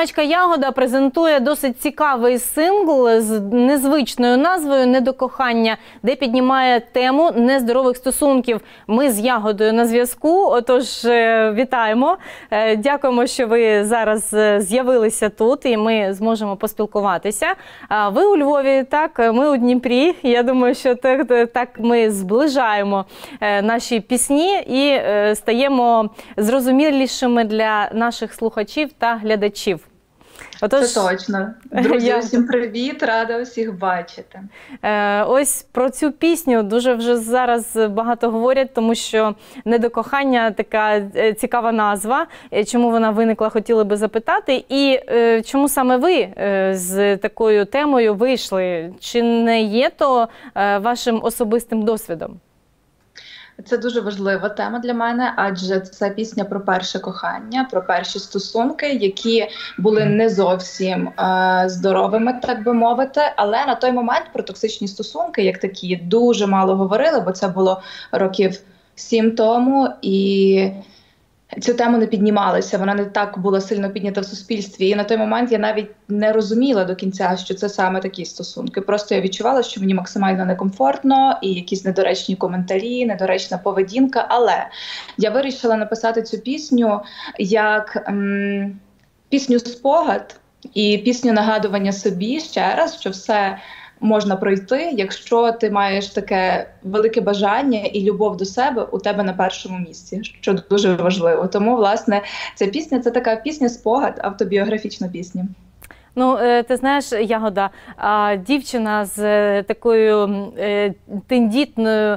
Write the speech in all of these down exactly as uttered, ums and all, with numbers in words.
Співачка Ягода презентує досить цікавий сингл з незвичною назвою «Не до кохання», де піднімає тему нездорових стосунків. Ми з Ягодою на зв'язку, отож вітаємо. Дякуємо, що ви зараз з'явилися тут і ми зможемо поспілкуватися. Ви у Львові, так, ми у Дніпрі. Я думаю, що так, так ми зближаємо наші пісні і стаємо зрозумілішими для наших слухачів та глядачів. Отож, це точно. Друзі, я... всім привіт, рада усіх бачити. Е, ось про цю пісню дуже вже зараз багато говорять, тому що «Не до кохання» – така цікава назва. Чому вона виникла, хотіли би запитати. І е, чому саме ви е, з такою темою вийшли? Чи не є то е, вашим особистим досвідом? Це дуже важлива тема для мене, адже це пісня про перше кохання, про перші стосунки, які були не зовсім е, здоровими, так би мовити. Але на той момент про токсичні стосунки, як такі, дуже мало говорили, бо це було років сім тому, і цю тему не піднімалася, вона не так була сильно піднята в суспільстві. І на той момент я навіть не розуміла до кінця, що це саме такі стосунки. Просто я відчувала, що мені максимально некомфортно, і якісь недоречні коментарі, недоречна поведінка. Але я вирішила написати цю пісню як м, пісню-спогад і пісню нагадування собі ще раз, що все можна пройти, якщо ти маєш таке велике бажання і любов до себе у тебе на першому місці, що дуже важливо. Тому, власне, ця пісня – це така пісня-спогад, автобіографічна пісня. Ну, ти знаєш, Ягода, дівчина з такою тендітною,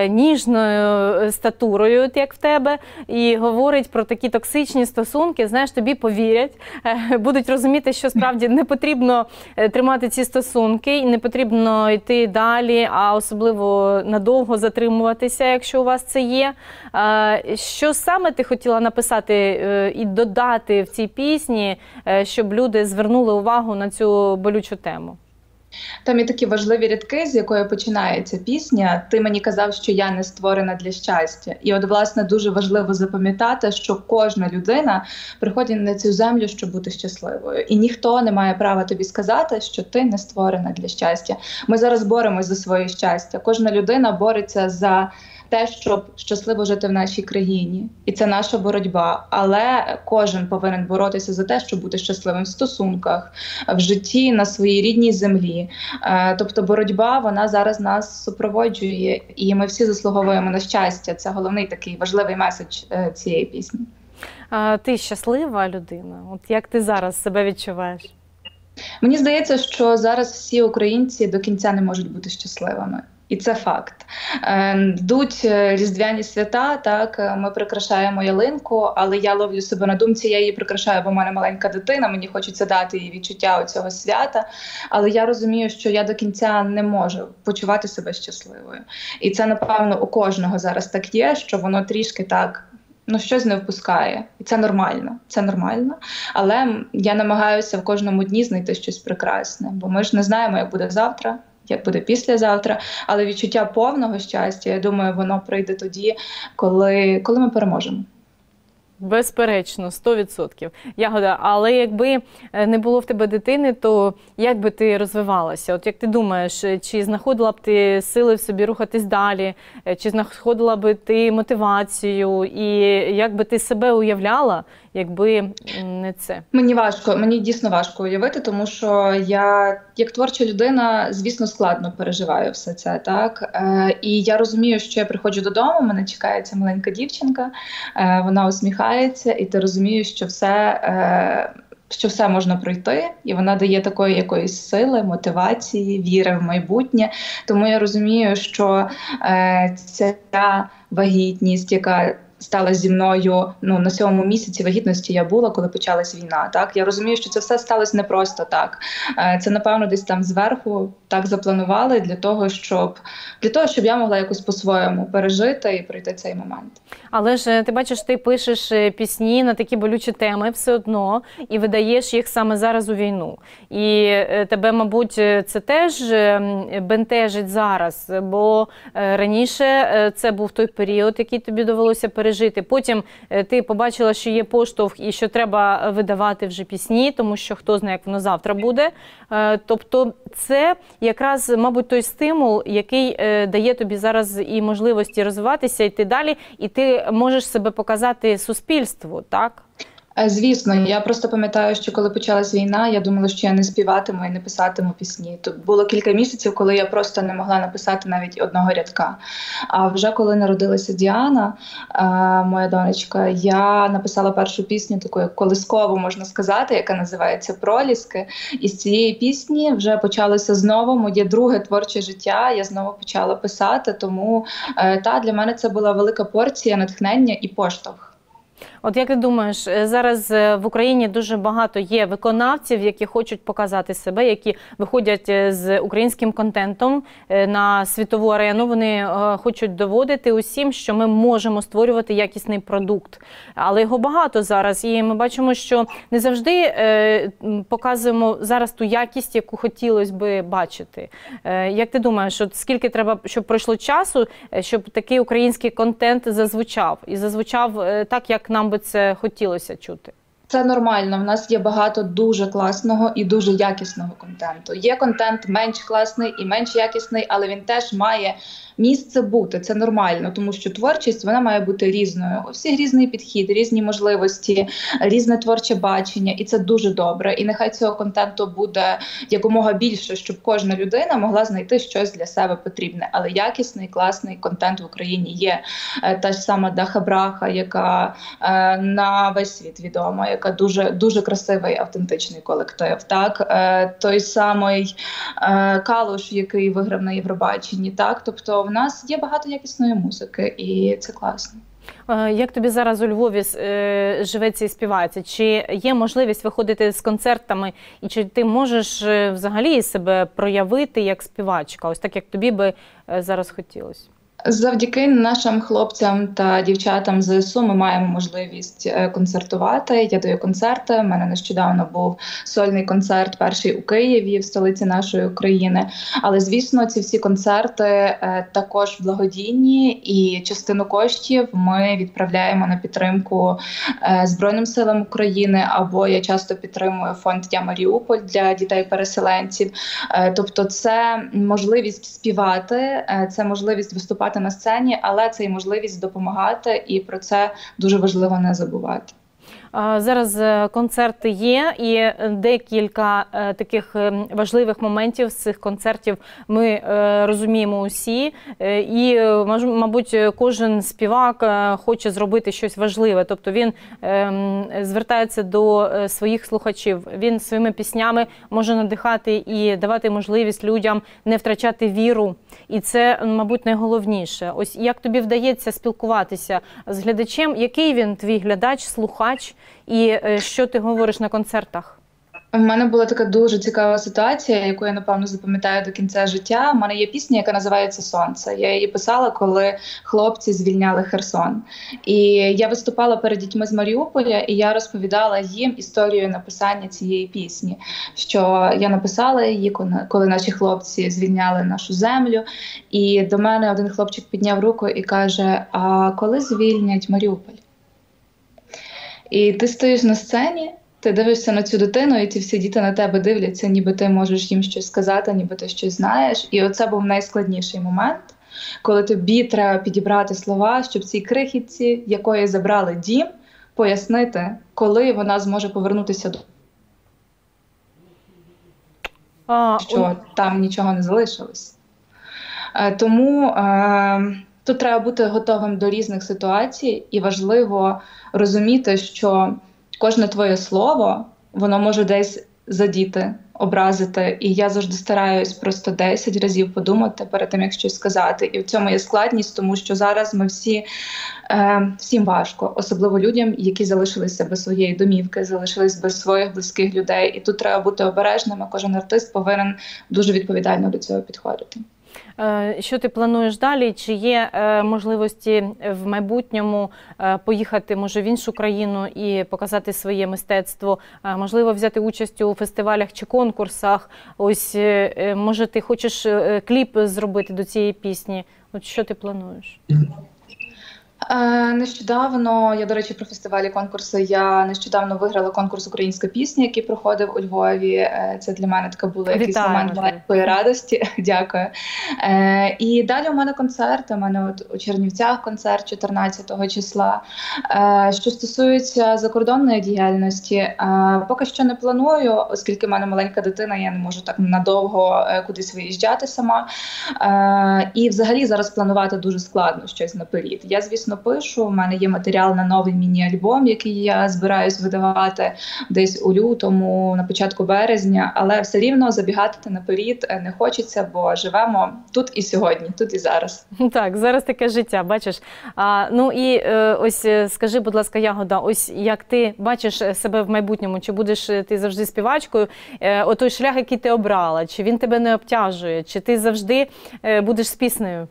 ніжною статурою, як в тебе, і говорить про такі токсичні стосунки, знаєш, тобі повірять, будуть розуміти, що справді не потрібно тримати ці стосунки, і не потрібно йти далі, а особливо надовго затримуватися, якщо у вас це є. Що саме ти хотіла написати і додати в цій пісні, щоб люди звернули увагу на цю болючу тему? Там є такі важливі рядки, з якої починається пісня. Ти мені казав, що я не створена для щастя. І от, власне, дуже важливо запам'ятати, що кожна людина приходить на цю землю, щоб бути щасливою. І ніхто не має права тобі сказати, що ти не створена для щастя. Ми зараз боремось за своє щастя. Кожна людина бореться за те, щоб щасливо жити в нашій країні. І це наша боротьба. Але кожен повинен боротися за те, щоб бути щасливим в стосунках, в житті, на своїй рідній землі. Тобто боротьба, вона зараз нас супроводжує, і ми всі заслуговуємо на щастя. Це головний такий важливий меседж цієї пісні. А ти щаслива людина? От як ти зараз себе відчуваєш? Мені здається, що зараз всі українці до кінця не можуть бути щасливими. І це факт. Йдуть різдвяні свята, так, ми прикрашаємо ялинку, але я ловлю себе на думці, я її прикрашаю, бо в мене маленька дитина, мені хочеться дати їй відчуття цього свята, але я розумію, що я до кінця не можу почувати себе щасливою. І це, напевно, у кожного зараз так є, що воно трішки так, ну, щось не впускає. І це нормально, це нормально. Але я намагаюся в кожному дні знайти щось прекрасне, бо ми ж не знаємо, як буде завтра, як буде післязавтра, але відчуття повного щастя, я думаю, воно прийде тоді, коли, коли ми переможемо. Безперечно, сто відсотків. Ягода, але якби не було в тебе дитини, то як би ти розвивалася? От як ти думаєш, чи знаходила б ти сили в собі рухатись далі, чи знаходила б ти мотивацію, і як би ти себе уявляла, якби не це? Мені важко, мені дійсно важко уявити, тому що я, як творча людина, звісно, складно переживаю все це, так? Е, і я розумію, що я приходжу додому, мене чекає ця маленька дівчинка, е, вона усміхається, і ти розумієш, що все, е, що все можна пройти, і вона дає такої якоїсь сили, мотивації, віри в майбутнє. Тому я розумію, що е, ця вагітність, яка стала зі мною, ну, на сьомому місяці вагітності я була, коли почалась війна. Так? Я розумію, що це все сталося не просто так. Це, напевно, десь там зверху так запланували для того, щоб, для того, щоб я могла якось по-своєму пережити і пройти цей момент. Але ж ти бачиш, ти пишеш пісні на такі болючі теми все одно і видаєш їх саме зараз у війну. І тебе, мабуть, це теж бентежить зараз, бо раніше це був той період, який тобі довелося пережити, пережити. Потім ти побачила, що є поштовх і що треба видавати вже пісні, тому що хто знає, як воно завтра буде. Тобто це якраз, мабуть, той стимул, який дає тобі зараз і можливості розвиватися, йти далі, і ти можеш себе показати суспільству, так? Звісно, я просто пам'ятаю, що коли почалась війна, я думала, що я не співатиму і не писатиму пісні. Тут було кілька місяців, коли я просто не могла написати навіть одного рядка. А вже коли народилася Діана, моя донечка, я написала першу пісню, таку як колискову, можна сказати, яка називається «Проліски». І з цієї пісні вже почалося знову моє друге творче життя, я знову почала писати, тому та, для мене це була велика порція натхнення і поштовх. От як ти думаєш, зараз в Україні дуже багато є виконавців, які хочуть показати себе, які виходять з українським контентом на світову арену. Вони хочуть доводити усім, що ми можемо створювати якісний продукт. Але його багато зараз, і ми бачимо, що не завжди показуємо зараз ту якість, яку хотілося би бачити. Як ти думаєш, от скільки треба, щоб пройшло часу, щоб такий український контент зазвучав? І зазвучав так, як нам би це хотілося чути? Це нормально. В нас є багато дуже класного і дуже якісного контенту. Є контент менш класний і менш якісний, але він теж має місце бути. Це нормально, тому що творчість, вона має бути різною. У всіх різний підхід, різні можливості, різне творче бачення, і це дуже добре. І нехай цього контенту буде якомога більше, щоб кожна людина могла знайти щось для себе потрібне. Але якісний, класний контент в Україні є. Та ж сама Даха Браха, яка е, на весь світ відома, яка дуже, дуже красивий, автентичний колектив. Так? Е, той самий е, Калуш, який виграв на Євробаченні. Так? Тобто в нас є багато якісної музики, і це класно. Як тобі зараз у Львові живеться і співається? Чи є можливість виходити з концертами? І чи ти можеш взагалі себе проявити як співачка? Ось так, як тобі би зараз хотілося? Завдяки нашим хлопцям та дівчатам з ЗСУ ми маємо можливість концертувати. Я даю концерти. У мене нещодавно був сольний концерт, перший у Києві, в столиці нашої України. Але, звісно, ці всі концерти також благодійні, і частину коштів ми відправляємо на підтримку Збройним силам України, або я часто підтримую фонд «Я Маріуполь» для дітей-переселенців. Тобто це можливість співати, це можливість виступати на сцені, але це і можливість допомагати, і про це дуже важливо не забувати. Зараз концерти є, і декілька таких важливих моментів з цих концертів ми розуміємо усі. І, мабуть, кожен співак хоче зробити щось важливе. Тобто він звертається до своїх слухачів. Він своїми піснями може надихати і давати можливість людям не втрачати віру. І це, мабуть, найголовніше. Ось як тобі вдається спілкуватися з глядачем? Який він твій глядач, слухач? І що ти говориш на концертах? У мене була така дуже цікава ситуація, яку я, напевно, запам'ятаю до кінця життя. У мене є пісня, яка називається «Сонце». Я її писала, коли хлопці звільняли Херсон. І я виступала перед дітьми з Маріуполя, і я розповідала їм історію написання цієї пісні. Що я написала її, коли наші хлопці звільняли нашу землю. І до мене один хлопчик підняв руку і каже: «А коли звільнять Маріуполь?» І ти стоїш на сцені, ти дивишся на цю дитину, і ці всі діти на тебе дивляться, ніби ти можеш їм щось сказати, ніби ти щось знаєш. І оце був найскладніший момент, коли тобі треба підібрати слова, щоб цій крихітці, якої забрали дім, пояснити, коли вона зможе повернутися до а, що о... там нічого не залишилось. Тому е... тут треба бути готовим до різних ситуацій, і важливо розуміти, що кожне твоє слово, воно може десь задіти, образити. І я завжди стараюсь просто десять разів подумати перед тим, як щось сказати. І в цьому є складність, тому що зараз ми всі, е, всім важко, особливо людям, які залишилися без своєї домівки, залишились без своїх близьких людей. І тут треба бути обережним, а кожен артист повинен дуже відповідально до цього підходити. Що ти плануєш далі? Чи є можливості в майбутньому поїхати, може, в іншу країну і показати своє мистецтво? Можливо, взяти участь у фестивалях чи конкурсах? Ось, може, ти хочеш кліп зробити до цієї пісні? От що ти плануєш? Е, Нещодавно, я, до речі, про фестивалі конкурси, я нещодавно виграла конкурс «Українська пісня», який проходив у Львові. Е, Це для мене така була якийсь Вітаємо момент тебе. маленької радості. Дякую. Е, І далі у мене концерт, у мене от у Чернівцях концерт чотирнадцятого числа. Е, Що стосується закордонної діяльності, е, поки що не планую, оскільки в мене маленька дитина, я не можу так надовго е, кудись виїжджати сама. Е, І взагалі зараз планувати дуже складно щось наперед. Я, звісно, пишу, у мене є матеріал на новий міні-альбом, який я збираюсь видавати десь у лютому, на початку березня, але все рівно забігати наперед не хочеться, бо живемо тут і сьогодні, тут і зараз. Так, зараз таке життя, бачиш. А, ну і е, ось скажи, будь ласка, Ягода, ось як ти бачиш себе в майбутньому, чи будеш ти завжди співачкою, е, о той шлях, який ти обрала, чи він тебе не обтяжує, чи ти завжди е, будеш з піснею?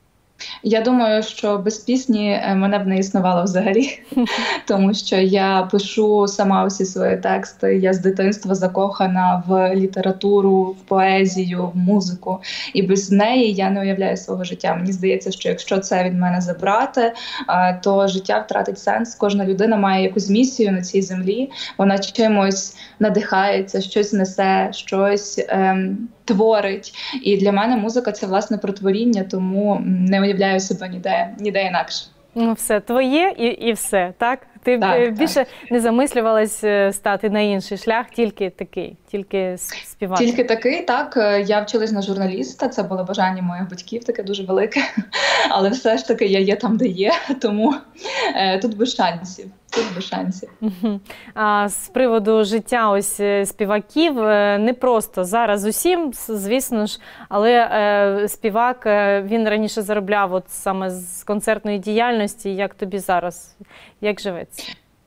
Я думаю, що без пісні мене б не існувало взагалі, тому що я пишу сама усі свої тексти, я з дитинства закохана в літературу, в поезію, в музику, і без неї я не уявляю свого життя. Мені здається, що якщо це від мене забрати, то життя втратить сенс. Кожна людина має якусь місію на цій землі, вона чимось надихається, щось несе, щось ем, творить. І для мене музика – це, власне, про творіння, тому не уявляю себе ніде, ніде інакше. Ну все, твоє і, і все, так? Ти Так, більше так. не замислювалась стати на інший шлях, тільки такий, тільки співати? Тільки такий, так. Я вчилась на журналіста, це було бажання моїх батьків, таке дуже велике. Але все ж таки я є там, де є, тому е, тут без шансів. Тут без шансів. А з приводу життя ось співаків, не просто зараз усім, звісно ж, але е, співак, він раніше заробляв от саме з концертної діяльності. Як тобі зараз? Як живеться?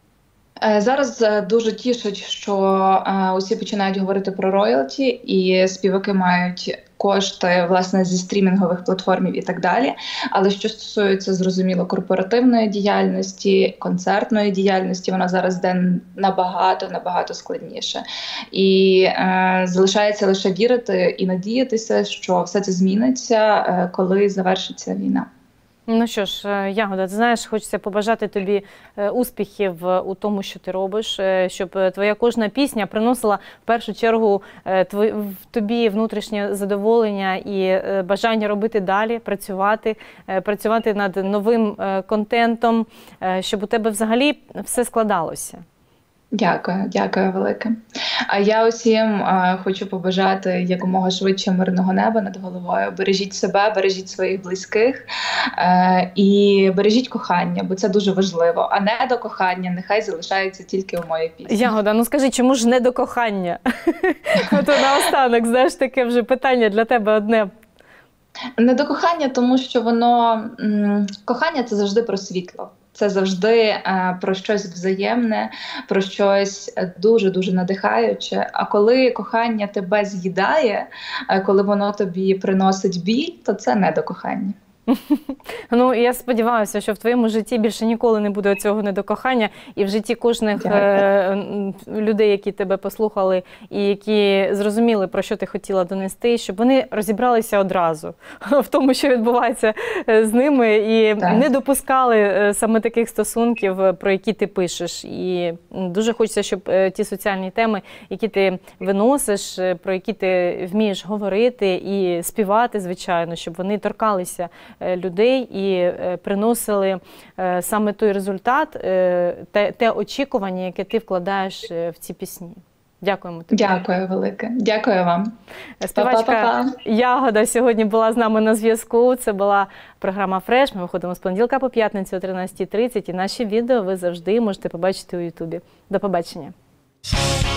Зараз дуже тішить, що е, усі починають говорити про роялті, і співаки мають кошти, власне, зі стрімінгових платформів і так далі. Але що стосується, зрозуміло, корпоративної діяльності, концертної діяльності, вона зараз йде набагато-набагато складніше. І е, залишається лише вірити і надіятися, що все це зміниться, е, коли завершиться війна. Ну що ж, Ягода, ти знаєш, хочеться побажати тобі успіхів у тому, що ти робиш, щоб твоя кожна пісня приносила в першу чергу в тобі внутрішнє задоволення і бажання робити далі, працювати, працювати над новим контентом, щоб у тебе взагалі все складалося. Дякую, дякую велике. А я усім а, хочу побажати якомога швидше мирного неба над головою. Бережіть себе, бережіть своїх близьких а, і бережіть кохання, бо це дуже важливо. А не до кохання нехай залишається тільки у моїй пісні. Ягода, ну скажи, чому ж не до кохання? Ото наостанок, знаєш, таке вже питання для тебе одне. Не до кохання, тому що воно, м, кохання – це завжди про світло. Це завжди е, про щось взаємне, про щось дуже-дуже надихаюче. А коли кохання тебе з'їдає, е, коли воно тобі приносить біль, то це не до кохання. Ну, я сподіваюся, що в твоєму житті більше ніколи не буде цього недокохання, і в житті кожних е людей, які тебе послухали і які зрозуміли, про що ти хотіла донести, щоб вони розібралися одразу в тому, що відбувається з ними, і так. не допускали саме таких стосунків, про які ти пишеш. І дуже хочеться, щоб ті соціальні теми, які ти виносиш, про які ти вмієш говорити і співати, звичайно, щоб вони торкалися людей і приносили саме той результат, те, те очікування, яке ти вкладаєш в ці пісні. Дякуємо тобі. Дякую велике. Дякую вам. Співачка Ягода сьогодні була з нами на зв'язку. Це була програма «Фреш». Ми виходимо з понеділка по п'ятницю о тринадцятій тридцять. І наші відео ви завжди можете побачити у Ютубі. До побачення.